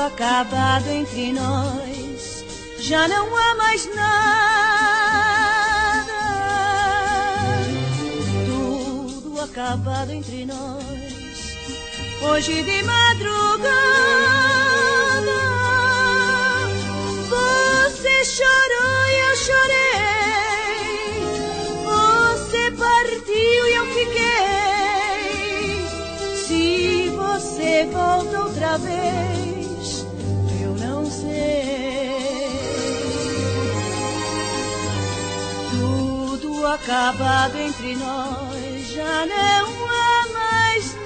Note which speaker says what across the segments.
Speaker 1: acabado entre nós, já não há mais nada. Tudo acabado entre nós, hoje de madrugada. Você chorou e eu chorei, você partiu e eu fiquei. Se você volta outra vez, eu não sei. Tudo acabado entre nós, já não há mais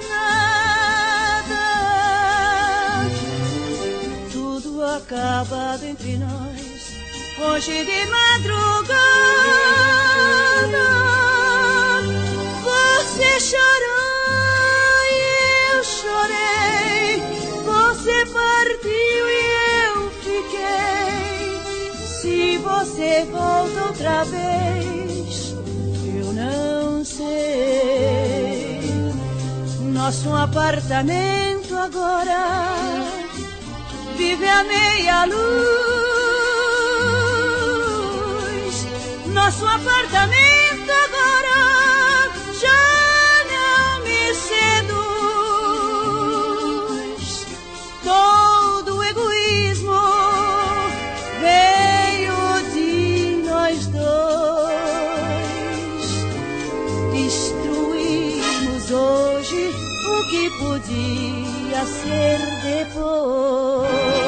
Speaker 1: nada. Tudo acabado entre nós, hoje de madrugada. Você chorou e eu chorei, você partiu e eu fiquei. Se você volta outra vez, eu não sei. Nosso apartamento agora vive a meia luz. Nosso apartamento agora já não me seduz. Todo o egoísmo veio de nós dois. Destruímos hoje o que podia ser depois.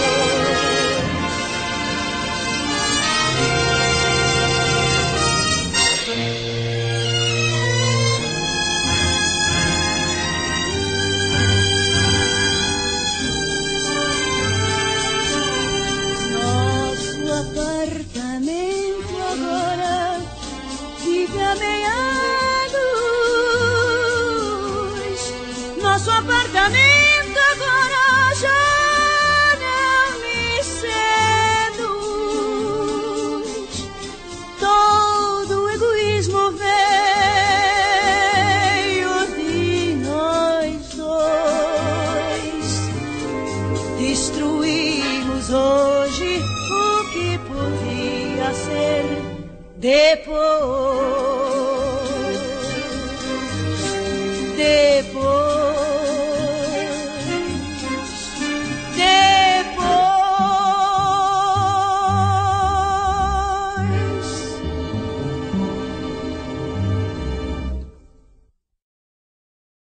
Speaker 1: Apartamento agora vive a meia luz. Nosso apartamento agora já não me seduz. Todo o egoísmo veio de nós dois. Destruímos hoje que podia ser depois.